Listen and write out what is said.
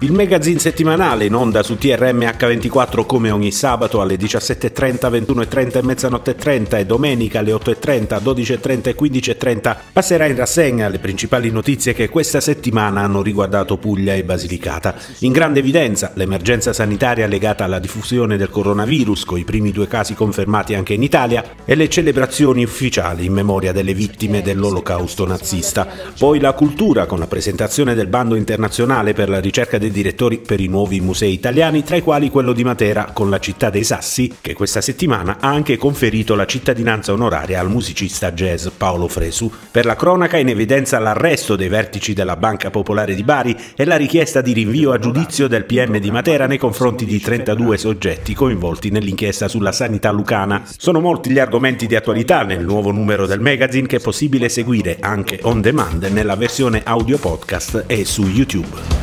Il magazine settimanale in onda su TRM H24 come ogni sabato alle 17.30, 21.30 e mezzanotte e 30 e domenica alle 8.30, 12.30 e 15.30 passerà in rassegna le principali notizie che questa settimana hanno riguardato Puglia e Basilicata. In grande evidenza l'emergenza sanitaria legata alla diffusione del coronavirus, con i primi 2 casi confermati anche in Italia, e le celebrazioni ufficiali in memoria delle vittime dell'Olocausto nazista. Poi la cultura, con la presentazione del bando internazionale per la ricerca dei direttori per i nuovi musei italiani, tra i quali quello di Matera, con la città dei Sassi, che questa settimana ha anche conferito la cittadinanza onoraria al musicista jazz Paolo Fresu. Per la cronaca in evidenza l'arresto dei vertici della Banca Popolare di Bari e la richiesta di rinvio a giudizio del PM di Matera nei confronti di 32 soggetti coinvolti nell'inchiesta sulla sanità lucana. Sono molti gli argomenti di attualità nel nuovo numero del magazine, che è possibile seguire anche on demand nella versione audio podcast e su YouTube.